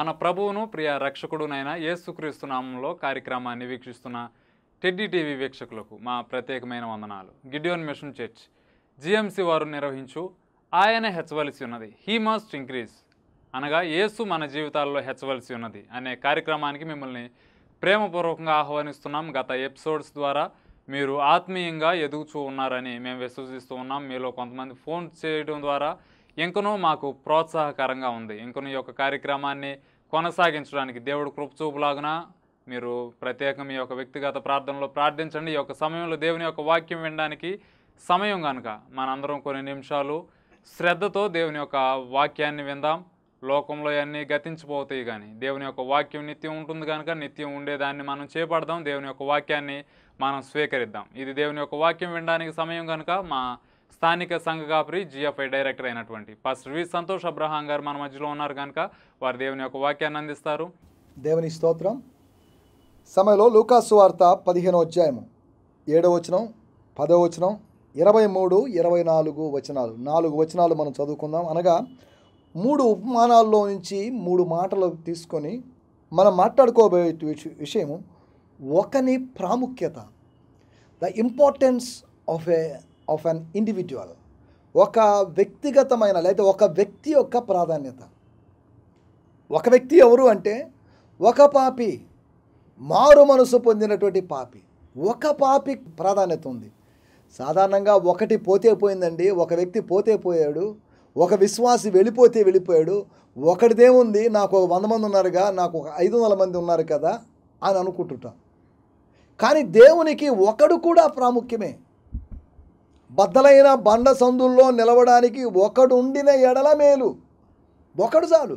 మన ప్రభువును ప్రియ రక్షకుడునైన యేసుక్రీస్తు నామంలో కార్యక్రమాన్ని వీక్షిస్తున్న టెడ్డీ టీవీ వీక్షకులకు మా ప్రత్యేకమైన వందనాలు. గిడియోన్ మిషన్ చర్చ్ జిఎంసి వారు నిర్వహించు ఆయన హెచ్చవలసి ఉన్నది, హీ మస్ట్ ఇంక్రీజ్ అనగా యేసు మన జీవితాల్లో హెచ్చవలసి ఉన్నది అనే కార్యక్రమానికి మిమ్మల్ని ప్రేమపూర్వకంగా ఆహ్వానిస్తున్నాం. గత ఎపిసోడ్స్ ద్వారా మీరు ఆత్మీయంగా ఎదుగుతూ ఉన్నారని మేము విశ్వసిస్తూ ఉన్నాం. మీలో కొంతమంది ఫోన్ చేయడం ద్వారా ఇంకనూ మాకు ప్రోత్సాహకరంగా ఉంది. ఇంకనూ ఈ యొక్క కార్యక్రమాన్ని కొనసాగించడానికి దేవుడు కృప చూపులాగున మీరు ప్రత్యేకం ఈ యొక్క వ్యక్తిగత ప్రార్థనలో ప్రార్థించండి. ఈ యొక్క సమయంలో దేవుని యొక్క వాక్యం వినడానికి సమయం కనుక మనందరం కొన్ని నిమిషాలు శ్రద్ధతో దేవుని యొక్క వాక్యాన్ని విందాం. లోకంలో అన్నీ గతించిపోతాయి, కానీ దేవుని యొక్క వాక్యం నిత్యం ఉంటుంది కనుక నిత్యం ఉండేదాన్ని మనం చేపడదాం. దేవుని యొక్క వాక్యాన్ని మనం స్వీకరిద్దాం. ఇది దేవుని యొక్క వాక్యం వినడానికి సమయం కనుక మా స్థానిక సంఘ కాపరి జిఎఫ్ఐ డైరెక్టర్ అయినటువంటి pastor V Santosh Abraham garu మన మధ్యలో ఉన్నారు కనుక వారు దేవుని యొక్క వాక్యాన్ని అందిస్తారు. దేవుని స్తోత్రం. సమయంలో లూకాసు వార్త 15వ అధ్యాయము 7వ వచనం, 10వ వచనం, 23, 24 వచనాలు, 4 వచనాలు మనం చదువుకుందాం. అనగా 3 ఉపమానాల్లో నుంచి 3 మాటలు తీసుకొని మనం మాట్లాడుకోబోయే విషయము ఒకని ప్రాముఖ్యత, the importance of an individual, ఒక వ్యక్తిగతమైన లేదా ఒక వ్యక్తి యొక్క ప్రాధాన్యత. ఒక వ్యక్తి ఎవరు అంటే ఒక పాపి, మారు మనసు పొందినటువంటి పాపి. ఒక పాపి ప్రాధాన్యత ఉంది. సాధారణంగా ఒకటి పోతే పోయిందండి, ఒక వ్యక్తి పోతే పోయాడు, ఒక విశ్వాసి వెళ్ళిపోయాడు. ఒకటిదేముంది, నాకు 100 మంది ఉన్నారుగా, నాకు 500 మంది ఉన్నారు కదా అని అనుకుంటుంటాం. కానీ దేవునికి ఒకడు కూడా ప్రాముఖ్యమే. బద్దలైన బండ సందుల్లో నిలవడానికి ఒకడు ఉండిన ఎడల మేలు. ఒకడు చాలు.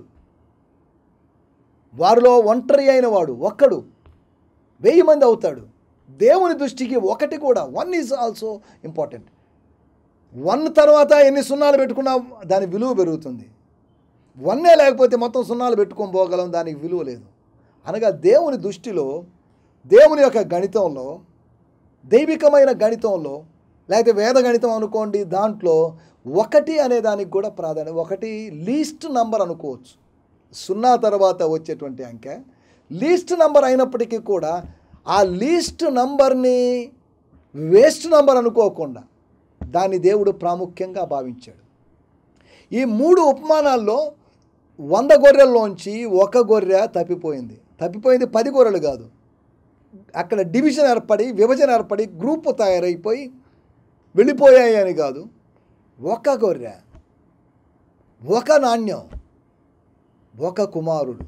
వారిలో ఒంటరి అయిన వాడు ఒక్కడు 1000 మంది అవుతాడు. దేవుని దృష్టికి ఒకటి కూడా, 1 ఈజ్ ఆల్సో ఇంపార్టెంట్. 1 తర్వాత ఎన్ని సున్నాలు పెట్టుకున్నా దాని విలువ పెరుగుతుంది. 1 లేకపోతే మొత్తం సున్నాలు పెట్టుకొని పోగలం, దానికి విలువ లేదు. అనగా దేవుని దృష్టిలో, దేవుని యొక్క గణితంలో, దైవికమైన గణితంలో, లేకపోతే వేద గణితం అనుకోండి, దాంట్లో 1 అనే దానికి కూడా ప్రాధాన్యత. 1 లీస్ట్ నంబర్ అనుకోవచ్చు. 0 తర్వాత వచ్చేటువంటి అంకె లీస్ట్ నంబర్ అయినప్పటికీ కూడా ఆ లీస్ట్ నంబర్ని వేస్ట్ నంబర్ అనుకోకుండా దాన్ని దేవుడు ప్రాముఖ్యంగా భావించాడు. ఈ 3 ఉపమానాల్లో 100 గొర్రెల్లోంచి 1 గొర్రె తప్పిపోయింది. 10 గొర్రెలు కాదు, అక్కడ విభజన ఏర్పడి గ్రూపు తయారైపోయి వెళ్ళిపోయాయి అని కాదు. 1 గొర్రె, 1 నాణ్యం, 1 కుమారుడు.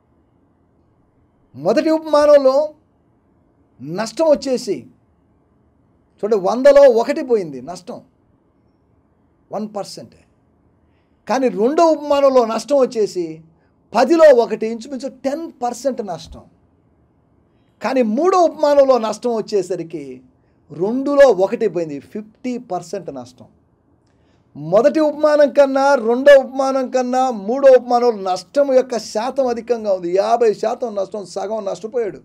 మొదటి ఉపమానంలో నష్టం వచ్చేసి చూడండి, 100లో 1 పోయింది, నష్టం 1%. కానీ రెండో ఉపమానంలో నష్టం వచ్చేసి 10లో 1, ఇంచుమించు 10% నష్టం. కానీ మూడో ఉపమానంలో నష్టం వచ్చేసరికి 2లో 1 పోయింది, 50% నష్టం. మొదటి ఉపమానం కన్నా, రెండో ఉపమానం కన్నా, మూడో ఉపమానంలో నష్టం యొక్క శాతం అధికంగా ఉంది. 50% నష్టం, సగం నష్టపోయాడు,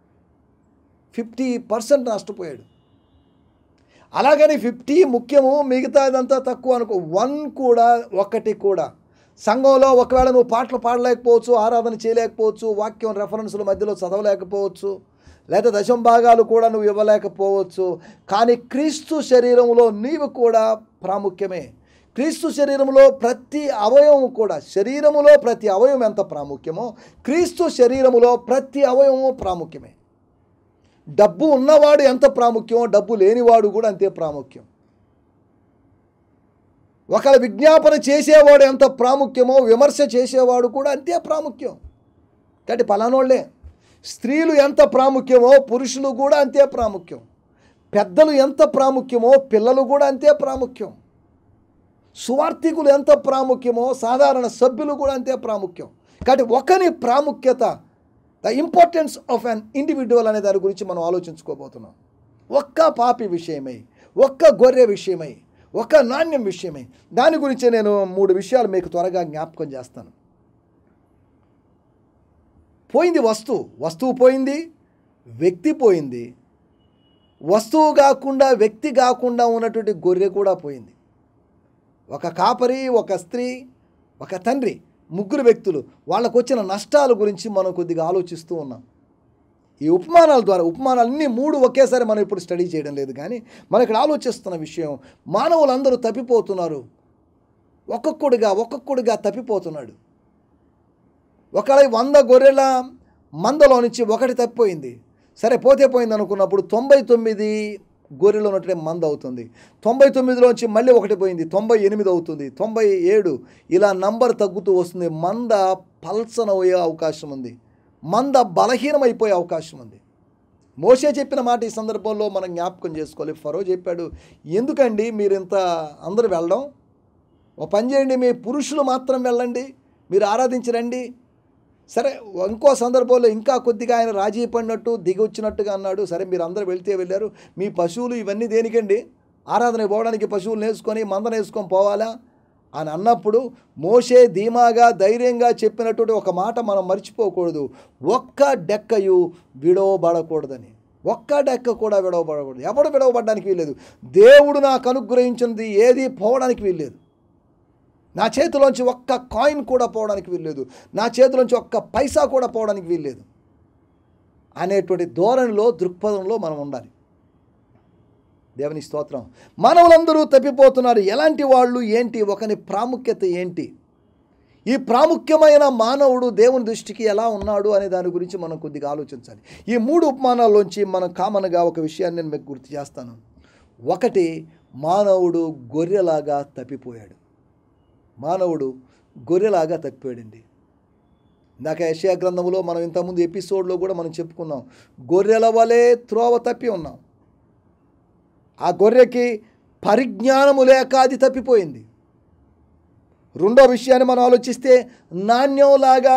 50% నష్టపోయాడు. అలాగని 50 ముఖ్యము, మిగతాదంతా తక్కువ అనుకో. 1 కూడా సంఘంలో ఒకవేళ నువ్వు పాటలు పాడలేకపోవచ్చు, ఆరాధన చేయలేకపోవచ్చు, వాక్యం రెఫరెన్సుల మధ్యలో చదవలేకపోవచ్చు, లేదా దశంభాగాలు కూడా నువ్వు ఇవ్వలేకపోవచ్చు. కానీ క్రీస్తు శరీరంలో నీవు కూడా ప్రాముఖ్యమే. క్రీస్తు శరీరంలో ప్రతి అవయవం కూడా, శరీరములో ప్రతి అవయవం ఎంత ప్రాముఖ్యమో క్రీస్తు శరీరములో ప్రతి అవయవము ప్రాముఖ్యమే. డబ్బు ఉన్నవాడు ఎంత ప్రాముఖ్యమో డబ్బు లేనివాడు కూడా అంతే ప్రాముఖ్యం. ఒకవేళ విజ్ఞాపన చేసేవాడు ఎంత ప్రాముఖ్యమో విమర్శ చేసేవాడు కూడా అంతే ప్రాముఖ్యం. కాబట్టి పలానోళ్లే. స్త్రీలు ఎంత ప్రాముఖ్యమో పురుషులు కూడా అంతే ప్రాముఖ్యం. పెద్దలు ఎంత ప్రాముఖ్యమో పిల్లలు కూడా అంతే ప్రాముఖ్యం. సువార్థికులు ఎంత ప్రాముఖ్యమో సాధారణ సభ్యులు కూడా అంతే ప్రాముఖ్యం. కాబట్టి ఒకని ప్రాముఖ్యత, the importance of an individual అనే దాని గురించి మనం ఆలోచించుకోబోతున్నాం. 1 పాపి విషయమై, 1 గొర్రె విషయమై, 1 నాణ్యం విషయమై, దాని గురించి నేను 3 విషయాలు మీకు త్వరగా జ్ఞాపకం చేస్తాను. పోయింది వస్తువు పోయింది, వ్యక్తి పోయింది. వస్తువు కాకుండా వ్యక్తి కాకుండా ఉన్నటువంటి గొర్రె కూడా పోయింది. 1 కాపరి, 1 స్త్రీ, 1 తండ్రి ముగ్గురు వ్యక్తులు వాళ్ళకు వచ్చిన నష్టాల గురించి మనం కొద్దిగా ఆలోచిస్తూ ఉన్నాం. ఈ ఉపమానాల ద్వారా, ఉపమానాలన్నీ 3 ఒకేసారి మనం ఇప్పుడు స్టడీ చేయడం లేదు, కానీ మనం ఇక్కడ ఆలోచిస్తున్న విషయం, మానవులందరూ తప్పిపోతున్నారు. ఒక్కొక్కడుగా తప్పిపోతున్నాడు. ఒకవేళ 100 గొర్రెల మందలో నుంచి ఒకటి తప్పిపోయింది, సరే పోతే పోయింది అనుకున్నప్పుడు 99 గొర్రెలు ఉన్నట్టే మంద అవుతుంది. 99లోంచి మళ్ళీ ఒకటి పోయింది, 98 అవుతుంది, 97, ఇలా నంబర్ తగ్గుతూ వస్తుంది. మంద పల్సనయ్యే అవకాశం ఉంది, మంద బలహీనమైపోయే అవకాశం ఉంది. మోషే చెప్పిన మాట ఈ సందర్భంలో మనం జ్ఞాపకం చేసుకోవాలి. ఫరో చెప్పాడు, ఎందుకండి మీరు ఇంత అందరూ వెళ్ళడం, ఓ పని చేయండి, మీ పురుషులు మాత్రం వెళ్ళండి, మీరు ఆరాధించరండి. సరే, ఇంకో సందర్భంలో ఇంకా కొద్దిగా ఆయన రాజీ పడినట్టు దిగి వచ్చినట్టుగా అన్నాడు. సరే, మీరు అందరూ వెళ్తే వెళ్ళారు, మీ పశువులు ఇవన్నీ దేనికండి, ఆరాధన పోవడానికి పశువులు వేసుకొని మందను వేసుకొని పోవాలా అని అన్నప్పుడు మోషే ధీమాగా ధైర్యంగా చెప్పినటువంటి ఒక మాట మనం మర్చిపోకూడదు, ఒక్క డెక్కయు విడవబడకూడదని. ఒక్క డెక్క కూడా విడవబడకూడదు. ఎవడు విడవబడడానికి వీల్లేదు. దేవుడు నాకు అనుగ్రహించినది ఏది పోవడానికి వీల్లేదు. నా చేతిలోంచి ఒక్క కాయిన్ కూడా పోవడానికి వీల్లేదు, నా చేతిలోంచి ఒక్క పైసా కూడా పోవడానికి వీల్లేదు అనేటువంటి ధోరణిలో, దృక్పథంలో మనం ఉండాలి. దేవుని స్తోత్రం. మానవులందరూ తప్పిపోతున్నారు. ఎలాంటి వాళ్ళు, ఏంటి, ఒకని ప్రాముఖ్యత ఏంటి, ఈ ప్రాముఖ్యమైన మానవుడు దేవుని దృష్టికి ఎలా ఉన్నాడు అనే దాని గురించి మనం కొద్దిగా ఆలోచించాలి. ఈ 3 ఉపమానాల్లోంచి మనం కామన్గా ఒక విషయాన్ని నేను మీకు గుర్తు చేస్తాను. ఒకటి, మానవుడు గొర్రెలాగా తప్పిపోయాడు. మానవుడు గొర్రెలాగా తప్పిపోయాడండి. ఇందాక యెషయా గ్రంథంలో మనం ఇంతకుముందు ఎపిసోడ్లో కూడా మనం చెప్పుకున్నాం, గొర్రెల వలె త్రోవ తప్పి ఉన్నాం. ఆ గొర్రెకి పరిజ్ఞానము లేక అది తప్పిపోయింది. రెండో విషయాన్ని మనం ఆలోచిస్తే, నాణ్యంలాగా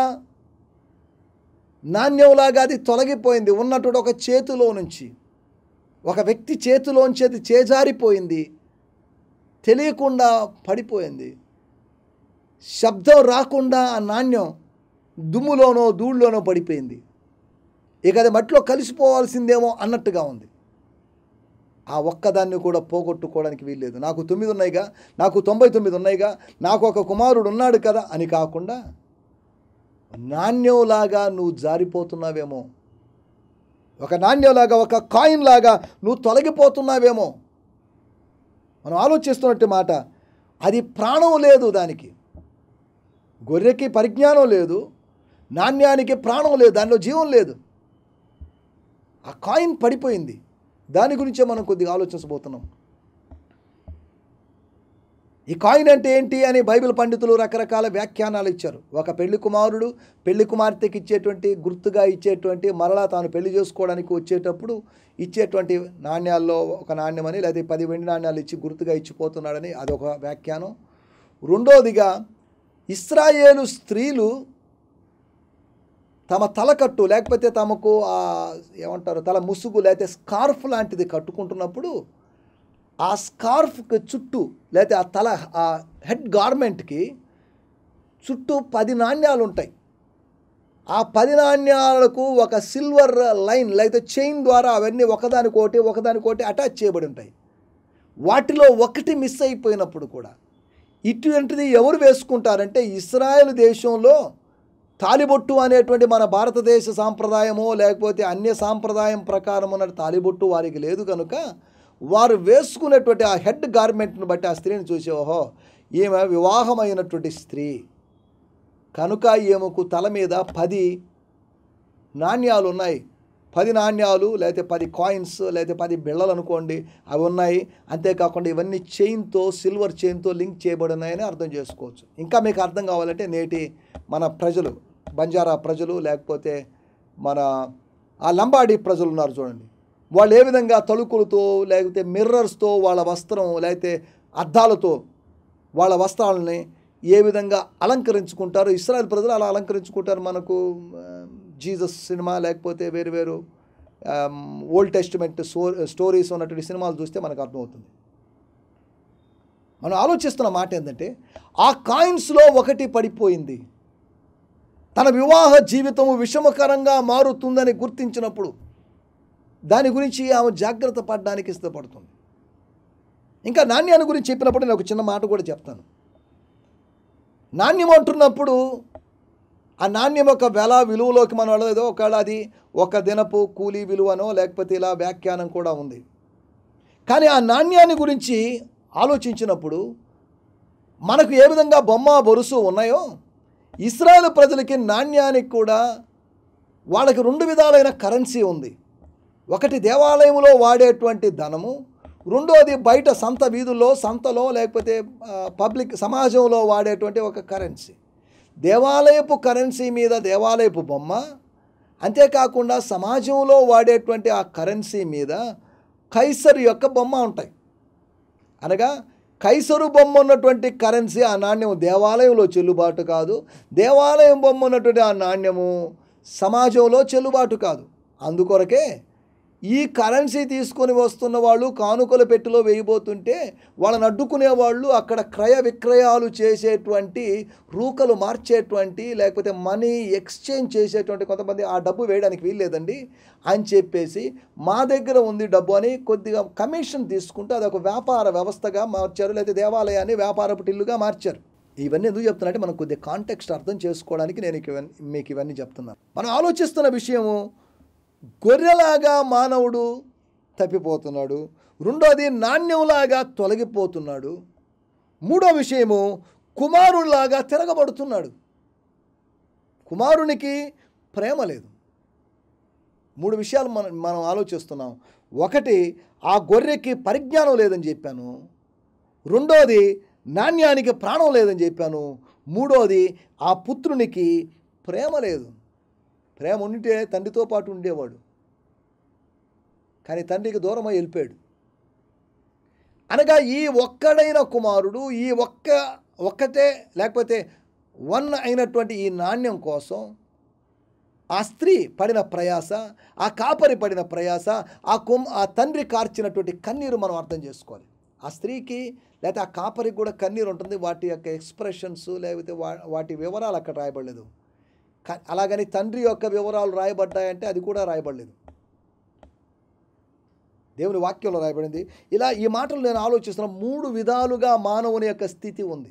అది తొలగిపోయింది. ఉన్నటువంటి ఒక చేతిలో నుంచి, ఒక వ్యక్తి చేతిలోంచి అది చేజారిపోయింది, తెలియకుండా పడిపోయింది. శబ్దం రాకుండా ఆ నాణ్యం దుమ్ములోనో ధూళిలోనో పడిపోయింది. ఇక అది మట్టిలో కలిసిపోవాల్సిందేమో అన్నట్టుగా ఉంది. ఆ ఒక్కదాన్ని కూడా పోగొట్టుకోవడానికి వీల్లేదు. నాకు 9 ఉన్నాయిగా, నాకు 99 ఉన్నాయిగా, నాకు ఒక కుమారుడు ఉన్నాడు కదా అని కాకుండా, నాణ్యంలాగా నువ్వు జారిపోతున్నావేమో, ఒక నాణ్యంలాగా, ఒక కాయిన్ లాగా నువ్వు తొలగిపోతున్నావేమో. మనం ఆలోచిస్తున్నట్టు మాట. అది ప్రాణం లేదు దానికి. గొర్రెకి పరిజ్ఞానం లేదు, నాణ్యానికి ప్రాణం లేదు, దానిలో జీవం లేదు. ఆ కాయిన్ పడిపోయింది. దాని గురించే మనం కొద్దిగా ఆలోచించబోతున్నాం. ఈ కాయిన్ అంటే ఏంటి అని బైబిల్ పండితులు రకరకాల వ్యాఖ్యానాలు ఇచ్చారు. ఒక పెళ్లి కుమారుడు పెళ్లి కుమార్తెకి ఇచ్చేటువంటి, గుర్తుగా ఇచ్చేటువంటి, మరలా తాను పెళ్లి చేసుకోవడానికి వచ్చేటప్పుడు ఇచ్చేటువంటి నాణ్యాల్లో ఒక నాణ్యమని, లేదా 10 వెండి నాణ్యాలు ఇచ్చి గుర్తుగా ఇచ్చిపోతున్నాడని అదొక వ్యాఖ్యానం. రెండోదిగా, ఇశ్రాయేలు స్త్రీలు తమ తలకట్టు, లేకపోతే తమకు ఏమంటారు, తల ముసుగు లేకపోతే స్కార్ఫ్ లాంటిది కట్టుకుంటున్నప్పుడు ఆ స్కార్ఫ్కి చుట్టూ, లేకపోతే ఆ హెడ్ గార్మెంట్కి చుట్టూ 10 నాణ్యాలు ఉంటాయి. ఆ 10 నాణ్యాలకు ఒక సిల్వర్ లైన్ లేకపోతే చైన్ ద్వారా అవన్నీ ఒకదానికోటి అటాచ్ చేయబడి ఉంటాయి. వాటిలో ఒకటి మిస్ అయిపోయినప్పుడు కూడా, ఇటువంటిది ఎవరు వేసుకుంటారంటే, ఇశ్రాయేలు దేశంలో తాలిబొట్టు అనేటువంటి మన భారతదేశ సాంప్రదాయమో లేకపోతే అన్య సాంప్రదాయం ప్రకారం ఉన్న తాలిబొట్టు వారికి లేదు కనుక, వారు వేసుకునేటువంటి ఆ హెడ్ గార్మెంట్ను బట్టి ఆ స్త్రీని చూసి, ఓహో ఈమె వివాహమైనటువంటి స్త్రీ కనుక ఈమెకు తల మీద 10 నాణ్యాలు ఉన్నాయి. 10 నాణ్యాలు లేకపోతే 10 కాయిన్స్ లేకపోతే 10 బిళ్ళలు అనుకోండి, అవి ఉన్నాయి. అంతేకాకుండా ఇవన్నీ చైన్తో, సిల్వర్ చైన్తో లింక్ చేయబడినాయని అర్థం చేసుకోవచ్చు. ఇంకా మీకు అర్థం కావాలంటే, నేటి మన ప్రజలు, బంజారా ప్రజలు లేకపోతే మన ఆ లంబాడీ ప్రజలు ఉన్నారు చూడండి, వాళ్ళు ఏ విధంగా తలుకులతో లేకపోతే మిర్రర్స్తో వాళ్ళ వస్త్రం లేకపోతే అద్దాలతో వాళ్ళ వస్త్రాలని ఏ విధంగా అలంకరించుకుంటారు. ఇశ్రాయేల్ ప్రజలు అలా అలంకరించుకుంటారు. మనకు జీసస్ సినిమా లేకపోతే వేరు ఓల్డ్ టెస్టిమెంట్ స్టోరీస్ ఉన్నటువంటి సినిమాలు చూస్తే మనకు అర్థమవుతుంది. మనం ఆలోచిస్తున్న మాట ఏంటంటే, ఆ కాయిన్స్లో ఒకటి పడిపోయింది. తన వివాహ జీవితము విషమకరంగా మారుతుందని గుర్తించినప్పుడు దాని గురించి ఆమె జాగ్రత్త పడడానికి ఇష్టపడుతుంది. ఇంకా నాణ్యాన్ని గురించి చెప్పినప్పుడు నేను ఒక చిన్న మాట కూడా చెప్తాను. నాణ్యం అంటున్నప్పుడు ఆ నాణ్యం యొక్క విలువలోకి మనం వెళ్ళలేదో ఒకవేళ అది ఒక దినపు కూలీ విలువనో లేకపోతే ఇలా వ్యాఖ్యానం కూడా ఉంది. కానీ ఆ నాణ్యాన్ని గురించి ఆలోచించినప్పుడు మనకు ఏ విధంగా బొమ్మ బొరుసు ఉన్నాయో ఇశ్రాయేలు ప్రజలకి నాణ్యానికి కూడా వాళ్ళకి 2 విధాలైన కరెన్సీ ఉంది. ఒకటి దేవాలయంలో వాడేటువంటి ధనము, రెండోది బయట సంత వీధుల్లో సంతలో లేకపోతే పబ్లిక్ సమాజంలో వాడేటువంటి ఒక కరెన్సీ. దేవాలయపు కరెన్సీ మీద దేవాలయపు బొమ్మ, అంతేకాకుండా సమాజంలో వాడేటువంటి ఆ కరెన్సీ మీద కైసరు యొక్క బొమ్మ ఉంటాయి. అనగా కైసరు బొమ్మ ఉన్నటువంటి కరెన్సీ ఆ నాణ్యము దేవాలయంలో చెల్లుబాటు కాదు, దేవాలయం బొమ్మ ఉన్నటువంటి ఆ నాణ్యము సమాజంలో చెల్లుబాటు కాదు. అందుకొరకే ఈ కరెన్సీ తీసుకొని వస్తున్న వాళ్ళు కానుకల పెట్టెలో వేయబోతుంటే వాళ్ళని అడ్డుకునేవాళ్ళు అక్కడ క్రయ విక్రయాలు చేసేటువంటి రూకలు మార్చేటువంటి లేకపోతే మనీ ఎక్స్చేంజ్ చేసేటువంటి కొంతమంది ఆ డబ్బు వేయడానికి వీల్లేదండి అని చెప్పేసి మా దగ్గర ఉంది డబ్బు అని కొద్దిగా కమిషన్ తీసుకుంటూ అదొక వ్యాపార వ్యవస్థగా మార్చారు, లేకపోతే దేవాలయాన్ని వ్యాపారపు టిల్లుగా మార్చారు. ఇవన్నీ ఎందుకు చెప్తున్నా మనం కొద్దిగా కాంటెక్స్ట్ అర్థం చేసుకోవడానికి నేను మీకు ఇవన్నీ చెప్తున్నాను. మనం ఆలోచిస్తున్న విషయము గొర్రెలాగా మానవుడు తప్పిపోతున్నాడు, రెండోది నాణ్యంలాగా తొలగిపోతున్నాడు, మూడో విషయము కుమారుడిలాగా తిరగబడుతున్నాడు. కుమారునికి ప్రేమ లేదు. 3 విషయాలు మనం ఆలోచిస్తున్నాం. ఒకటి ఆ గొర్రెకి పరిజ్ఞానం లేదని చెప్పాను, రెండోది నాణ్యానికి ప్రాణం లేదని చెప్పాను, మూడోది ఆ పుత్రునికి ప్రేమ లేదు. ప్రేమ ఉంటే తండ్రితో పాటు ఉండేవాడు, కానీ తండ్రికి దూరమై వెళ్ళిపోయాడు. అనగా ఈ ఒక్కడైన కుమారుడు ఈ ఒక్కటే లేకపోతే అయినటువంటి ఈ నాణ్యం కోసం ఆ స్త్రీ పడిన ప్రయాస, ఆ కాపరి పడిన ప్రయాస, ఆ తండ్రి కార్చినటువంటి కన్నీరు మనం అర్థం చేసుకోవాలి. ఆ స్త్రీకి లేకపోతే ఆ కాపరికి కూడా కన్నీరు ఉంటుంది. వాటి యొక్క ఎక్స్ప్రెషన్స్ లేకపోతే వాటి వివరాలు అక్కడ రాయబడలేదు. అలాగని తండ్రి యొక్క వివరాలు రాయబడ్డాయంటే అది కూడా రాయబడలేదు, దేవుని వాక్యంలో రాయబడింది. ఇలా ఈ మాటలు నేను ఆలోచిస్తున్న 3 విధాలుగా మానవుని యొక్క స్థితి ఉంది.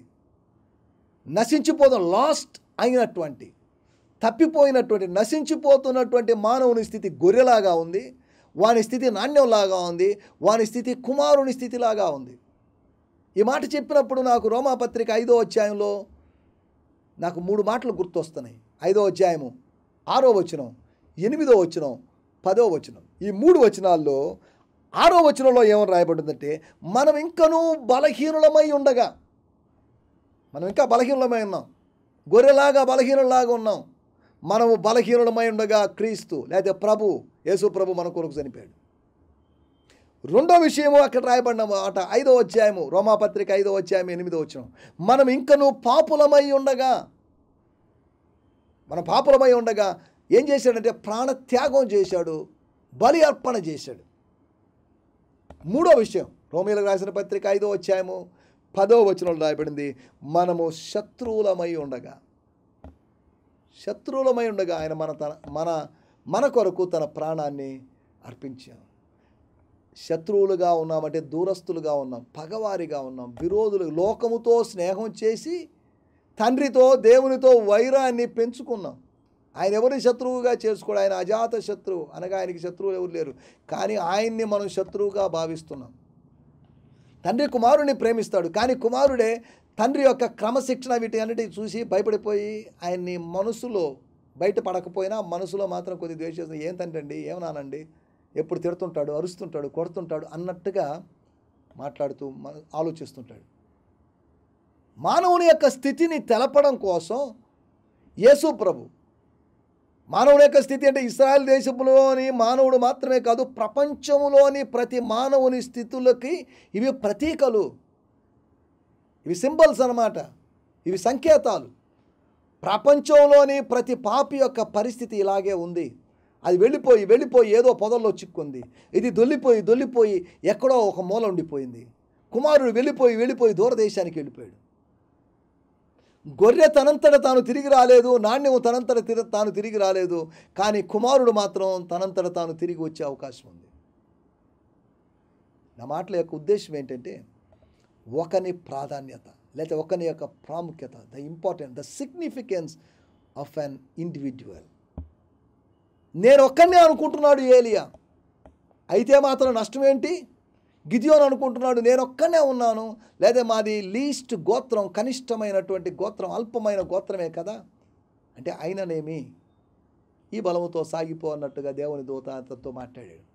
లాస్ట్ అయినటువంటి తప్పిపోయినటువంటి నశించిపోతున్నటువంటి మానవుని స్థితి గొర్రెలాగా ఉంది, వాని స్థితి నాణ్యంలాగా ఉంది, వాని స్థితి కుమారుని స్థితిలాగా ఉంది. ఈ మాట చెప్పినప్పుడు నాకు రోమాపత్రిక 5వ అధ్యాయంలో నాకు 3 మాటలు గుర్తొస్తున్నాయి. 5వ అధ్యాయము 6వ వచనం, 8వ వచనం, 10వ వచనం. ఈ 3 వచనాల్లో 6వ వచనంలో ఏమని రాయబడిందంటే మనం ఇంకనూ బలహీనులమై ఉండగా, మనం ఇంకా బలహీనులమై ఉన్నాం, గొర్రెలాగా బలహీనులాగా ఉన్నాం. మనము బలహీనులమై ఉండగా క్రీస్తు లేదా యేసు ప్రభు మన కొరకు చనిపోయాడు. రెండో విషయము అక్కడ రాయబడిన మాట 5వ అధ్యాయము రోమాపత్రిక 5వ అధ్యాయం 8వ వచనం, మనం ఇంకనూ పాపులమై ఉండగా, మనం పాపులమై ఉండగా ఏం చేశాడంటే ప్రాణత్యాగం చేశాడు, బలి అర్పణ చేశాడు. మూడో విషయం రోమీయులకు రాసిన పత్రిక 5వ అధ్యాయము 10వ వచనంలో రాయబడింది, మనము శత్రువులమై ఉండగా ఆయన మన కొరకు తన ప్రాణాన్ని అర్పించాం. శత్రువులుగా ఉన్నామంటే దూరస్తులుగా ఉన్నాం, పగవారిగా ఉన్నాం, విరోధులు, లోకముతో స్నేహం చేసి తండ్రితో దేవునితో వైరాన్ని పెంచుకున్నాం. ఆయన ఎవరిని శత్రువుగా చేసుకోడు, ఆయన అజాత శత్రువు, అనగా ఆయనకి శత్రువులు ఎవరు లేరు, కానీ ఆయన్ని మనం శత్రువుగా భావిస్తున్నాం. తండ్రి కుమారుడిని ప్రేమిస్తాడు, కానీ కుమారుడే తండ్రి యొక్క క్రమశిక్షణ వీటి అన్నిటి చూసి భయపడిపోయి ఆయన్ని మనసులో బయటపడకపోయినా మనసులో మాత్రం కొద్ది ద్వేషిస్తుంది. ఏం తండ్రి అండి, ఏమన్నానండి, ఎప్పుడు తిడుతుంటాడు, అరుస్తుంటాడు, కొడుతుంటాడు అన్నట్టుగా మాట్లాడుతూ ఆలోచిస్తుంటాడు. మానవుని యొక్క స్థితిని తెలపడం కోసం యేసు ప్రభు మానవుని యొక్క స్థితి అంటే ఇశ్రాయేల్ దేశంలోని మానవుడు మాత్రమే కాదు, ప్రపంచంలోని ప్రతి మానవుని స్థితులకి ఇవి ప్రతీకలు, ఇవి సింబల్స్ అన్నమాట, ఇవి సంకేతాలు. ప్రపంచంలోని ప్రతి పాపి యొక్క పరిస్థితి ఇలాగే ఉంది. అది వెళ్ళిపోయి ఏదో పొదల్లో చిక్కుంది. ఇది దొల్లిపోయి ఎక్కడో ఒక మూల ఉండిపోయింది. కుమారుడు వెళ్ళిపోయి దూరదేశానికి వెళ్ళిపోయాడు. గొర్రె తనంతట తాను తిరిగి రాలేదు, నాణ్యము తనంతట తాను తిరిగి రాలేదు, కానీ కుమారుడు మాత్రం తనంతట తాను తిరిగి వచ్చే అవకాశం ఉంది. నా మాటల యొక్క ఉద్దేశం ఏంటంటే ఒకని ప్రాధాన్యత లేకపోతే ఒకని యొక్క ప్రాముఖ్యత, the important, the significance of an individual. నేను ఒక్కనే అనుకుంటున్నాడు ఏలియా, అయితే మాత్రం నష్టం ఏంటి? గిదియోను అనుకుంటున్నాడు నేను ఒక్కనే ఉన్నాను, లేదా మాది లీస్ట్ గోత్రం, కనిష్టమైనటువంటి గోత్రం, అల్పమైన గోత్రమే కదా అంటే అయిననేమి ఈ బలముతో సాగిపో అన్నట్టుగా దేవుని దూత అతనితో మాట్లాడాడు.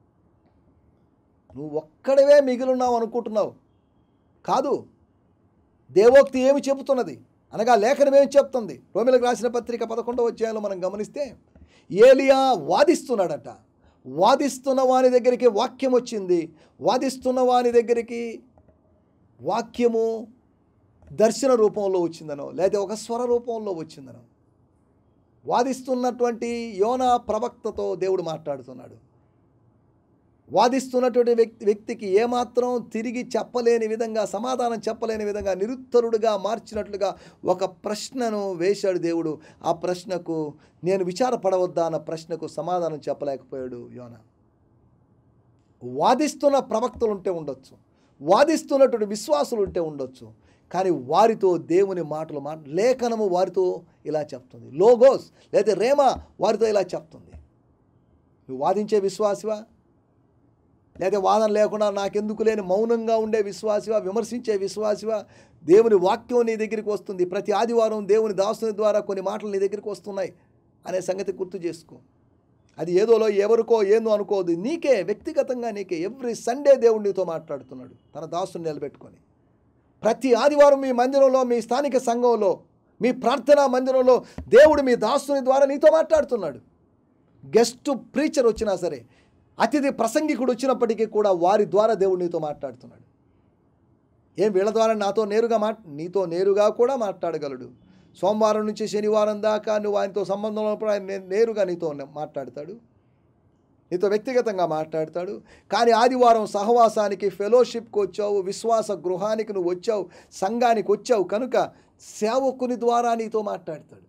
నువ్వు ఒక్కడవే మిగిలిన్నావు అనుకుంటున్నావు, కాదు. దేవోక్తి ఏమి చెబుతున్నది అనగా లేఖనం ఏమి చెప్తుంది? రోమీయులకు రాసిన పత్రిక 11వ అధ్యాయంలో మనం గమనిస్తే ఏలియా వాదిస్తున్నాడట. వాదిస్తున్న వాని దగ్గరికి వాక్యం వచ్చింది. వాదిస్తున్న వాని దగ్గరికి వాక్యము దర్శన రూపంలో వచ్చిందనో లేదా ఒక స్వర రూపంలో వచ్చిందనో. వాదిస్తున్నటువంటి యోనా ప్రవక్తతో దేవుడు మాట్లాడుతున్నాడు. వాదిస్తున్నటువంటి వ్యక్తికి ఏమాత్రం తిరిగి చెప్పలేని విధంగా, సమాధానం చెప్పలేని విధంగా, నిరుత్తరుడుగా మార్చినట్లుగా ఒక ప్రశ్నను వేశాడు దేవుడు. ఆ ప్రశ్నకు నేను విచారపడవద్దా అన్న ప్రశ్నకు సమాధానం చెప్పలేకపోయాడు యోనా. వాదిస్తున్న ప్రవక్తలు ఉంటే ఉండొచ్చు, వాదిస్తున్నటువంటి విశ్వాసులు ఉంటే ఉండొచ్చు, కానీ వారితో దేవుని మాటలు లేఖనము వారితో ఇలా చెప్తుంది. లోగోస్ లేదా రేమా వారితో ఇలా చెప్తుంది. నువ్వు వాదించే విశ్వాసివా, లేదా వాదన లేకుండా నాకెందుకు లేని మౌనంగా ఉండే విశ్వాసివా, విమర్శించే విశ్వాసివా? దేవుని వాక్యం నీ దగ్గరికి వస్తుంది. ప్రతి ఆదివారం దేవుని దాసుని ద్వారా కొన్ని మాటలు నీ దగ్గరికి వస్తున్నాయి అనే సంగతి గుర్తు చేసుకో. అది ఏదోలో ఎవరికో ఏందో అనుకోదు, నీకే వ్యక్తిగతంగా నీకే. ఎవ్రీ సండే దేవుడు నీతో మాట్లాడుతున్నాడు తన దాసుని నిలబెట్టుకొని. ప్రతి ఆదివారం మీ మందిరంలో, మీ స్థానిక సంఘంలో, మీ ప్రార్థనా మందిరంలో దేవుడు మీ దాసుని ద్వారా నీతో మాట్లాడుతున్నాడు. గెస్ట్ ప్రీచర్ వచ్చినా సరే, అతిథి ప్రసంగికుడు వచ్చినప్పటికీ కూడా వారి ద్వారా దేవుడు నీతో మాట్లాడుతున్నాడు. ఏం వీళ్ళ ద్వారా నీతో నేరుగా కూడా మాట్లాడగలడు. సోమవారం నుంచి శనివారం దాకా నువ్వు ఆయనతో సంబంధం ఉన్నప్పుడు ఆయన నేరుగా నీతో మాట్లాడతాడు, నీతో వ్యక్తిగతంగా మాట్లాడతాడు. కానీ ఆదివారం సహవాసానికి, ఫెలోషిప్కి వచ్చావు, విశ్వాస గృహానికి నువ్వు వచ్చావు, సంఘానికి వచ్చావు కనుక సేవకుని ద్వారా నీతో మాట్లాడతాడు.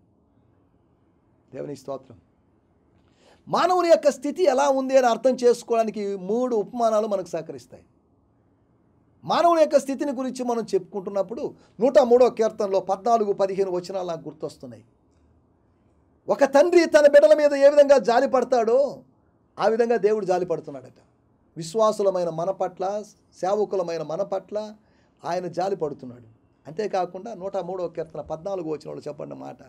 దేవుని స్తోత్రం. మానవుని యొక్క స్థితి ఎలా ఉంది అని అర్థం చేసుకోవడానికి 3 ఉపమానాలు మనకు సహకరిస్తాయి. మానవుని యొక్క స్థితిని గురించి మనం చెప్పుకుంటున్నప్పుడు 103వ కీర్తనలో 14-15 వచనాలు నాకు గుర్తొస్తున్నాయి. ఒక తండ్రి తన బిడ్డల మీద ఏ విధంగా జాలి పడతాడో ఆ విధంగా దేవుడు జాలి పడుతున్నాడట. విశ్వాసులమైన మన పట్ల, సేవకులమైన మన పట్ల ఆయన జాలి పడుతున్నాడు. అంతేకాకుండా 103వ కీర్తన 14వ వచనంలో చెప్పండి మాట,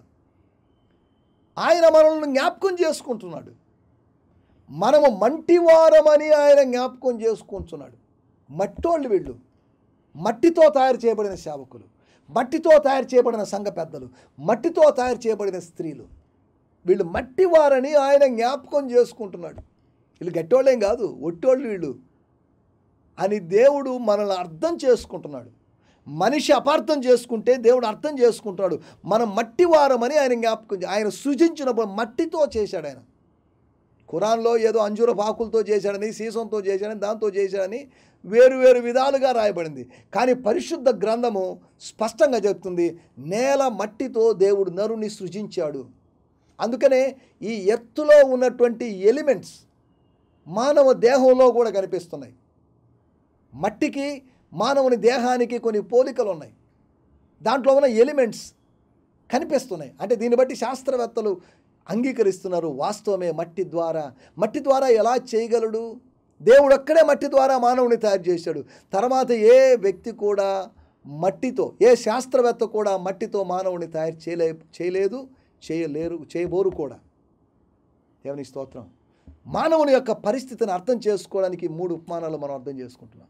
ఆయన మనల్ని జ్ఞాపకం చేసుకుంటున్నాడు. మనము మంటివారమని ఆయన జ్ఞాపకం చేసుకుంటున్నాడు. మట్టోళ్ళు వీళ్ళు, మట్టితో తయారు చేయబడిన సేవకులు, మట్టితో తయారు చేయబడిన సంఘ పెద్దలు, మట్టితో తయారు చేయబడిన స్త్రీలు, వీళ్ళు మట్టివారని ఆయన జ్ఞాపకం చేసుకుంటున్నాడు. వీళ్ళు గట్టోళ్ళేం కాదు, ఒట్టోళ్ళు వీళ్ళు అని దేవుడు మనల్ని అర్థం చేసుకుంటున్నాడు. మనిషి అపార్థం చేసుకుంటే దేవుడు అర్థం చేసుకుంటున్నాడు. మనం మట్టివారమని ఆయన జ్ఞాపకం, ఆయన సృజించినప్పుడు మట్టితో చేశాడు. ఆయన ఖురాన్లో ఏదో అంజూరపు ఆకులతో చేశాడని, సీసంతో చేశాడని, దాంతో చేశాడని వేరు విధాలుగా రాయబడింది. కానీ పరిశుద్ధ గ్రంథము స్పష్టంగా చెప్తుంది, నేల మట్టితో దేవుడు నరుని సృజించాడు. అందుకనే ఈ ఎత్తులో ఉన్నటువంటి ఎలిమెంట్స్ మానవ దేహంలో కూడా కనిపిస్తున్నాయి. మట్టికి మానవుని దేహానికి కొన్ని పోలికలు ఉన్నాయి. దాంట్లో ఉన్న ఎలిమెంట్స్ కనిపిస్తున్నాయి. అంటే దీన్ని బట్టి శాస్త్రవేత్తలు అంగీకరిస్తున్నారు, వాస్తవమే. మట్టి ద్వారా ఎలా చేయగలడు? దేవుడు ఒక్కడే మట్టి ద్వారా మానవుని తయారు చేశాడు. తర్వాత ఏ వ్యక్తి కూడా మట్టితో, ఏ శాస్త్రవేత్త కూడా మట్టితో మానవుని తయారు చేయబోరు కూడా. దేవుని స్తోత్రం. మానవుని యొక్క పరిస్థితిని అర్థం చేసుకోవడానికి 3 ఉపమానాలు మనం అర్థం చేసుకుంటున్నాం.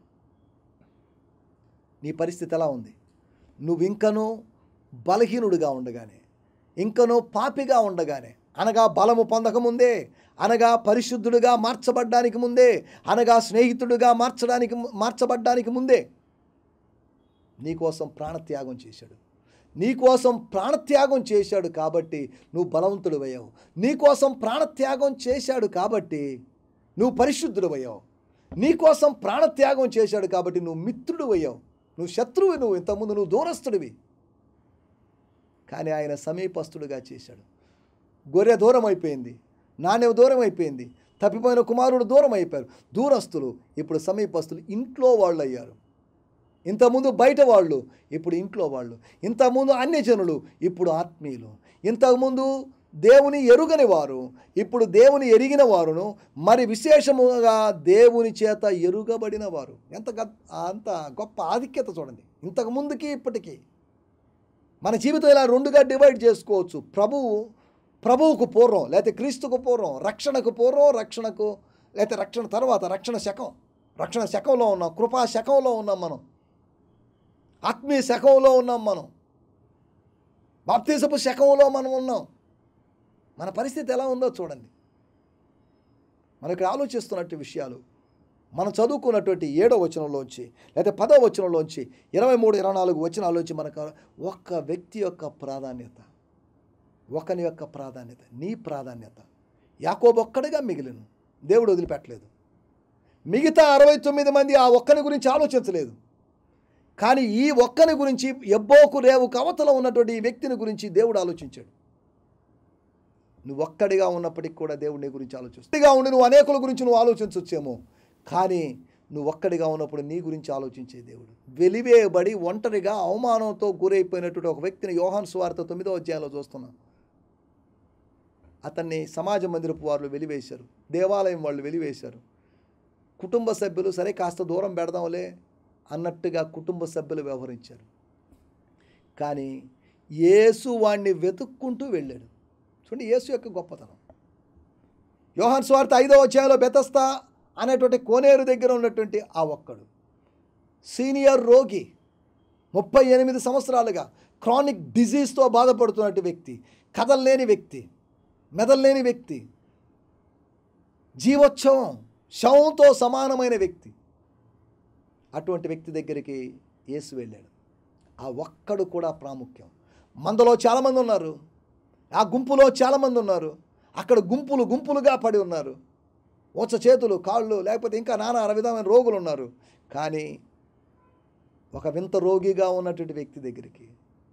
నీ పరిస్థితి ఎలా ఉంది? నువ్వు ఇంకనూ బలహీనుడిగా ఉండగానే, ఇంకనూ పాపిగా ఉండగానే, అనగా బలము పొందకముందే, అనగా పరిశుద్ధుడిగా మార్చబడ్డానికి ముందే, అనగా స్నేహితుడిగా మార్చబడ్డానికి ముందే నీకోసం ప్రాణత్యాగం చేశాడు. నీకోసం ప్రాణత్యాగం చేశాడు కాబట్టి నువ్వు బలవంతుడు అయ్యావు. నీకోసం ప్రాణత్యాగం చేశాడు కాబట్టి నువ్వు పరిశుద్ధుడు అయ్యావు. నీకోసం ప్రాణత్యాగం చేశాడు కాబట్టి నువ్వు మిత్రుడు అయ్యావు. నువ్వు శత్రువు, నువ్వు ఇంతకుముందు నువ్వు దూరస్తుడివి. కానీ ఆయన సమీపస్తుడుగా చేశాడు. గొర్రె దూరం అయిపోయింది, నాణ్యం దూరం అయిపోయింది, తప్పిపోయిన కుమారుడు దూరం అయిపోయారు. దూరస్తులు ఇప్పుడు సమీపస్తులు, ఇంట్లో వాళ్ళు అయ్యారు. ఇంతకుముందు బయట వాళ్ళు, ఇప్పుడు ఇంట్లో వాళ్ళు. ఇంతకుముందు అన్యజనులు, ఇప్పుడు ఆత్మీయులు. ఇంతకుముందు దేవుని ఎరుగని వారు, ఇప్పుడు దేవుని ఎరిగిన వారును, మరి విశేషముగా దేవుని చేత ఎరుగబడిన వారు. అంత గొప్ప ఆధిక్యత చూడండి. ఇంతకుముందుకి ఇప్పటికీ మన జీవితం ఇలా రెండుగా డివైడ్ చేసుకోవచ్చు. ప్రభువుకు పూర్వం, లేకపోతే క్రీస్తుకు పూర్వం, రక్షణకు పూర్వం, లేకపోతే రక్షణ తర్వాత, రక్షణ శకంలో ఉన్నాం, కృపా శకంలో ఉన్నాం మనం, ఆత్మీయ శకంలో ఉన్నాం మనం, బాప్తిసపు శకంలో మనం ఉన్నాం. మన పరిస్థితి ఎలా ఉందో చూడండి. మనకి ఆలోచిస్తున్నట్టు విషయాలు మనం చదువుకున్నటువంటి 7వ వచనంలోంచి, లేకపోతే 10వ వచనంలోంచి, 23, 24 వచనాల్లోంచి మనకు ఒక్క వ్యక్తి యొక్క ప్రాధాన్యత, ఒకని యొక్క ప్రాధాన్యత, నీ ప్రాధాన్యత. యాకోబు ఒక్కడిగా మిగిలిను, దేవుడు వదిలిపెట్టలేదు. మిగతా 69 మంది ఆ ఒక్కని గురించి ఆలోచించలేదు. కానీ ఈ ఒక్కని గురించి, ఎబ్బోకు రేవు కవతల ఉన్నటువంటి ఈ వ్యక్తిని గురించి దేవుడు ఆలోచించాడు. నువ్వు ఒక్కడిగా ఉన్నప్పటికీ కూడా దేవుడు నీ గురించి ఒక్కడిగా ఉండి నువ్వు అనేకుల గురించి నువ్వు ఆలోచించవచ్చేమో, కానీ నువ్వు ఒక్కడిగా ఉన్నప్పుడు నీ గురించి ఆలోచించే దేవుడు. వెలివేయబడి ఒంటరిగా అవమానంతో గురైపోయినటువంటి ఒక వ్యక్తిని యోహాను సువార్త 9వ అధ్యాయంలో చూస్తున్నాం. అతన్ని సమాజ మందిరపు వాళ్ళు వెలివేశారు, దేవాలయం వాళ్ళు వెలివేశారు. కుటుంబ సభ్యులు సరే కాస్త దూరం పెడదాంలే అన్నట్టుగా కుటుంబ సభ్యులు వ్యవహరించారు. కానీ యేసు వాణ్ణి వెతుక్కుంటూ వెళ్ళాడు. చూడండి యేసు యొక్క గొప్పతనం. యోహాను సువార్త 5వ అధ్యాయంలో బెతస్దా అనేటువంటి కోనేరు దగ్గర ఉన్నటువంటి ఆ ఒక్కడు సీనియర్ రోగి, 38 సంవత్సరాలుగా క్రానిక్ డిజీజ్తో బాధపడుతున్నటువంటి వ్యక్తి, కదలలేని వ్యక్తి, మెదల్లేని వ్యక్తి, జీవోత్సవం శవంతో సమానమైన వ్యక్తి. అటువంటి వ్యక్తి దగ్గరికి యేసు వెళ్ళాడు. ఆ ఒక్కడు కూడా ప్రాముఖ్యం. మందలో చాలామంది ఉన్నారు, ఆ గుంపులో చాలామంది ఉన్నారు, అక్కడ గుంపులుగా పడి ఉన్నారు. ఊచ చేతులు, కాళ్ళు, లేకపోతే ఇంకా నానా విధమైన రోగులు ఉన్నారు. కానీ ఒక వింత రోగిగా ఉన్నటువంటి వ్యక్తి దగ్గరికి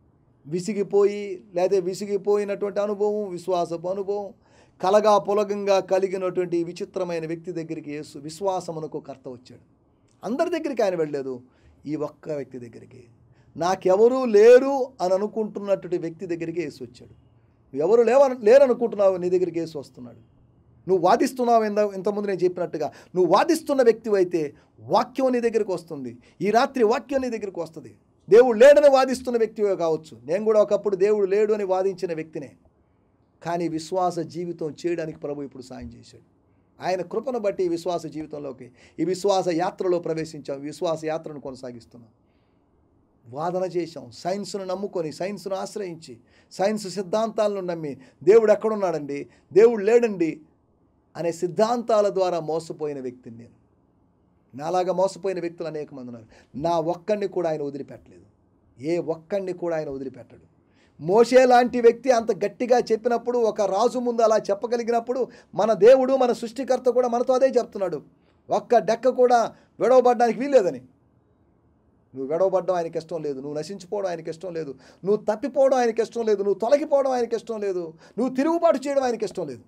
విసిగిపోయినటువంటి అనుభవం, విశ్వాసపు అనుభవం, కలగా పొలగంగా కలిగినటువంటి విచిత్రమైన వ్యక్తి దగ్గరికి యేసు విశ్వాసమునకు కర్త వచ్చాడు. అందరి దగ్గరికి ఆయన వెళ్ళలేదు, ఈ ఒక్క వ్యక్తి దగ్గరికి, నాకెవరూ లేరు అని అనుకుంటున్నటువంటి వ్యక్తి దగ్గరికి యేసు వచ్చాడు. ఎవరు లేరనుకుంటున్నావు, నీ దగ్గరికి యేసు వస్తున్నాడు. నువ్వు వాదిస్తున్నావు, ఇంతకుముందు నేను చెప్పినట్టుగా నువ్వు వాదిస్తున్న వ్యక్తి అయితే వాక్యం నీ దగ్గరికి వస్తుంది. ఈ రాత్రి వాక్యం నీ దగ్గరికి వస్తుంది. దేవుడు లేడని వాదిస్తున్న వ్యక్తివే కావచ్చు. నేను కూడా ఒకప్పుడు దేవుడు లేడు అని వాదించిన వ్యక్తినే. కానీ విశ్వాస జీవితం చేయడానికి ప్రభు ఇప్పుడు సాయం చేశాడు. ఆయన కృపను బట్టి ఈ విశ్వాస జీవితంలోకి, ఈ విశ్వాస యాత్రలో ప్రవేశించాం, విశ్వాస యాత్రను కొనసాగిస్తున్నాం. వాదన చేశాం, సైన్స్ను నమ్ముకొని, సైన్స్ను ఆశ్రయించి, సైన్స్ సిద్ధాంతాలను నమ్మి దేవుడు ఎక్కడున్నాడండి, దేవుడు లేడండి అనే సిద్ధాంతాల ద్వారా మోసపోయిన వ్యక్తిని నేను. నాలాగా మోసపోయిన వ్యక్తులు అనేక మంది ఉన్నారు. నా ఒక్కడిని కూడా ఆయన వదిలిపెట్టలేదు. ఏ ఒక్కడిని కూడా ఆయన వదిలిపెట్టడు. మోషే లాంటి వ్యక్తి అంత గట్టిగా చెప్పినప్పుడు, ఒక రాజు ముందు అలా చెప్పగలిగినప్పుడు, మన దేవుడు, మన సృష్టికర్త కూడా మనతో అదే చెప్తున్నాడు. ఒక్క డెక్క కూడా విడవబడడానికి వీల్లేదని. నువ్వు విడవబడ్డం ఆయనకి ఇష్టం లేదు, నువ్వు నశించిపోవడం ఆయనకి ఇష్టం లేదు, నువ్వు తప్పిపోవడం ఆయనకి ఇష్టం లేదు, నువ్వు తొలగిపోవడం ఆయనకి ఇష్టం లేదు, నువ్వు తిరుగుబాటు చేయడం ఆయనకి ఇష్టం లేదు.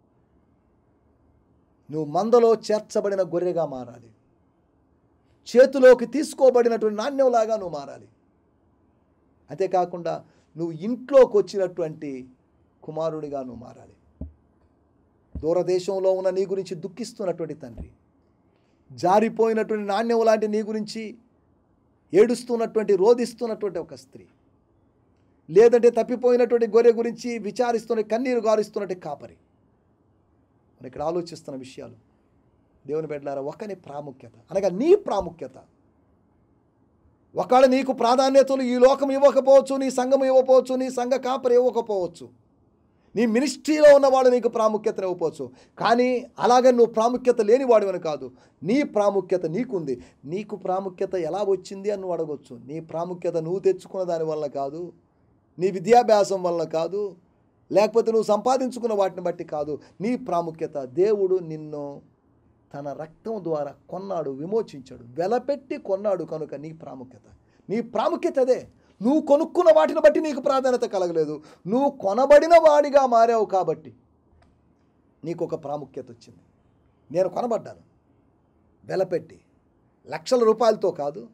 నువ్వు మందలో చేర్చబడిన గొర్రెగా మారాలి, చేతిలోకి తీసుకోబడినటువంటి నాణ్యంలాగా నువ్వు మారాలి. అంతేకాకుండా నువ్వు ఇంట్లోకి వచ్చినటువంటి కుమారుడిగా నువ్వు మారాలి. దూరదేశంలో ఉన్న నీ గురించి దుఃఖిస్తున్నటువంటి తండ్రి, జారిపోయినటువంటి నాణ్యం లాంటి నీ గురించి ఏడుస్తున్నటువంటి, రోధిస్తున్నటువంటి ఒక స్త్రీ, లేదంటే తప్పిపోయినటువంటి గొర్రె గురించి విచారిస్తున్న, కన్నీరు గారుస్తున్నటువంటి కాపరి. మనం ఇక్కడ ఆలోచిస్తున్న విషయాలు దేవుని బిడ్డలారా, ఒకని ప్రాముఖ్యత అనగా నీ ప్రాముఖ్యత. ఒకవేళ నీకు ప్రాధాన్యతలు ఈ లోకం ఇవ్వకపోవచ్చు, నీ సంఘం ఇవ్వకపోవచ్చు, నీ సంఘ కాపరి ఇవ్వకపోవచ్చు, నీ మినిస్ట్రీలో ఉన్నవాడు నీకు ప్రాముఖ్యతను ఇవ్వకపోవచ్చు. కానీ అలాగే నువ్వు ప్రాముఖ్యత లేనివాడు అని కాదు, నీ ప్రాముఖ్యత నీకుంది. నీకు ప్రాముఖ్యత ఎలా వచ్చింది అని నువ్వు అడగొచ్చు. నీ ప్రాముఖ్యత నువ్వు తెచ్చుకున్న దాని వల్ల కాదు, నీ విద్యాభ్యాసం వల్ల కాదు, లేకపోతే నువ్వు సంపాదించుకున్న వాటిని బట్టి కాదు. నీ ప్రాముఖ్యత దేవుడు నిన్ను తన రక్తం ద్వారా కొన్నాడు, విమోచించాడు, వెలపెట్టి కొన్నాడు. కనుక నీ ప్రాముఖ్యత అదే. నువ్వు కొనుక్కున్న వాటిని బట్టి నీకు ప్రాధాన్యత కలగలేదు, నువ్వు కొనబడిన వాడిగా మారావు కాబట్టి నీకు ఒక ప్రాముఖ్యత వచ్చింది. నేను కొనబడ్డాను, వెలపెట్టి, లక్షల రూపాయలతో కాదు,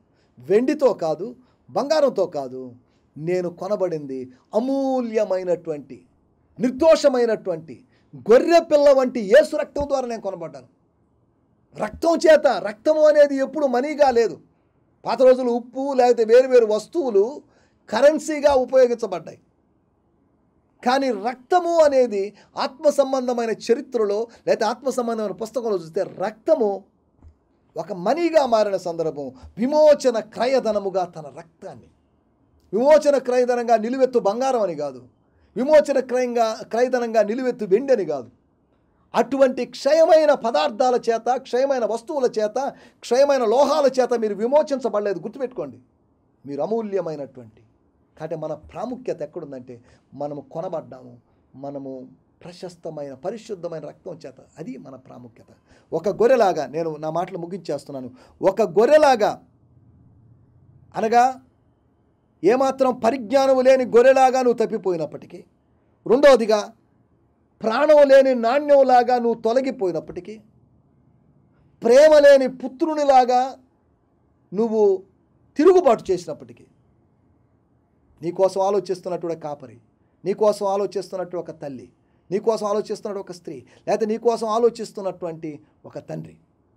వెండితో కాదు, బంగారంతో కాదు, నేను కొనబడింది అమూల్యమైనటువంటి నిర్దోషమైనటువంటి గొర్రె పిల్ల వంటి యేసు రక్తం ద్వారా నేను కొనబడ్డాను. రక్తం చేత, రక్తము అనేది ఎప్పుడు మనీగా లేదు. పాత రోజులు ఉప్పు లేకపోతే వేరు వేరు వస్తువులు కరెన్సీగా ఉపయోగించబడ్డాయి. కానీ రక్తము అనేది ఆత్మ సంబంధమైన చరిత్రలో లేకపోతే ఆత్మ సంబంధమైన పుస్తకంలో చూస్తే రక్తము ఒక మనీగా మారిన సందర్భం. విమోచన క్రయధనముగా తన రక్తాన్ని, విమోచన క్రయధనంగా నిలువెత్తు బంగారం అని కాదు, విమోచన క్రయధనంగా నిలువెత్తు వెండి అని కాదు, అటువంటి క్షయమైన పదార్థాల చేత, క్షయమైన వస్తువుల చేత, క్షయమైన లోహాల చేత మీరు విమోచించబడలేదు. గుర్తుపెట్టుకోండి, మీరు అమూల్యమైనటువంటి. కాబట్టి మన ప్రాముఖ్యత ఎక్కడుందంటే మనము కొనబడ్డాము, మనము ప్రశస్తమైన పరిశుద్ధమైన రక్తం చేత. అది మన ప్రాముఖ్యత. ఒక గొర్రెలాగా, నేను నా మాటలు ముగించేస్తున్నాను, ఒక గొర్రెలాగా అనగా ఏమాత్రం పరిజ్ఞానం లేని గొర్రెలాగా నువ్వు తప్పిపోయినప్పటికీ, రెండవదిగా ప్రాణం లేని నాణ్యంలాగా నువ్వు తొలగిపోయినప్పటికీ, ప్రేమ లేని పుత్రునిలాగా నువ్వు తిరుగుబాటు చేసినప్పటికీ, నీకోసం ఆలోచిస్తున్నట్టు కాపరి, నీకోసం ఆలోచిస్తున్నట్టు ఒక తల్లి, నీకోసం ఆలోచిస్తున్నట్టు ఒక స్త్రీ, లేకపోతే నీకోసం ఆలోచిస్తున్నటువంటి ఒక తండ్రి,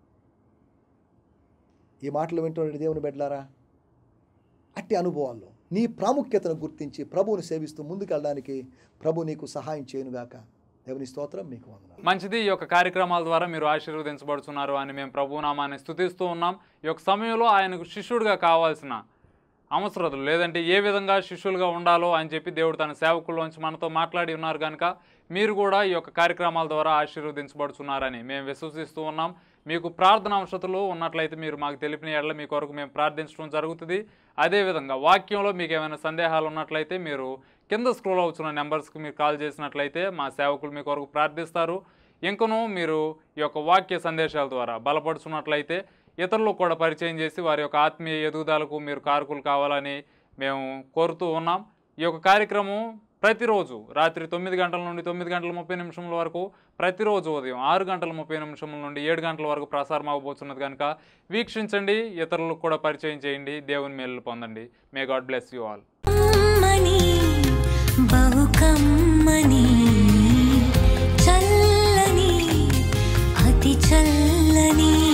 ఈ మాటలు వింటున్న దేవుని బిడ్డలారా, అట్టి అనుభవాల్లో నీ ప్రాముఖ్యతను గుర్తించి ప్రభువుని సేవిస్తూ ముందుకెళ్ళడానికి ప్రభు నీకు సహాయం చేయనుగాక. దేవుని స్తోత్రం, మీకు వందనాలు. మంచిది. ఈ యొక్క కార్యక్రమాల ద్వారా మీరు ఆశీర్వదించబడుతున్నారు అని మేము ప్రభు నామాన్ని స్తుతిస్తూ ఉన్నాం. ఈ యొక్క సమయంలో ఆయనకు శిష్యుడిగా కావాల్సిన అవసరతలు లేదంటే ఏ విధంగా శిష్యులుగా ఉండాలో అని చెప్పి దేవుడు తన సేవకుల్లోంచి మనతో మాట్లాడి ఉన్నారు కనుక మీరు కూడా ఈ యొక్క కార్యక్రమాల ద్వారా ఆశీర్వదించబడుతున్నారని మేము విశ్వసిస్తూ ఉన్నాం. మీకు ప్రార్థన అవసరతలు ఉన్నట్లయితే మీరు మాకు తెలిపిన ఎడల మీ కొరకు మేము ప్రార్థించడం జరుగుతుంది. అదేవిధంగా వాక్యంలో మీకు ఏమైనా సందేహాలు ఉన్నట్లయితే మీరు కింద స్క్రోల్ అవుతున్న నెంబర్స్కి మీరు కాల్ చేసినట్లయితే మా సేవకులు మీ కొరకు ప్రార్థిస్తారు. ఇంకనూ మీరు ఈ యొక్క వాక్య సందేశాల ద్వారా బలపడుతున్నట్లయితే ఇతరులకు కూడా పరిచయం చేసి వారి యొక్క ఆత్మీయ ఎదుగుదలకు మీరు కారకులు కావాలని మేము కోరుతూ ఉన్నాం. ఈ యొక్క కార్యక్రమం ప్రతిరోజు రాత్రి 9 గంటల నుండి 9 గంటల 30 నిమిషముల వరకు, ప్రతిరోజు ఉదయం 6 గంటల 30 నిమిషముల నుండి 7 గంటల వరకు ప్రసారం అవ్వబోతున్నది కనుక వీక్షించండి, ఇతరులకు కూడా పరిచయం చేయండి, దేవుని మేలు పొందండి. May God bless you all. బహుకమ్మని చల్లని అతి చల్లని